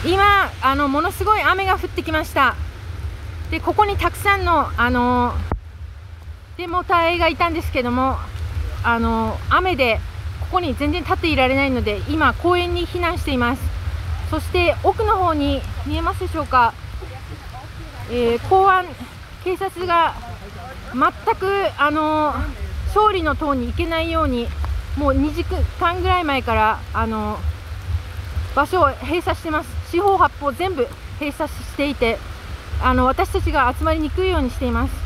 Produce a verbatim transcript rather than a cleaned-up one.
今あのものすごい雨が降ってきました。でここにたくさんのあのデモ隊がいたんですけども、あの雨でここに全然立っていられないので今公園に避難しています。そして奥の方に見えますでしょうか、えー、公安警察が全くあの勝利の塔に行けないようにもうにじかんぐらい前からあの場所を閉鎖してます。四方八方全部閉鎖していて、あの私たちが集まりにくいようにしています。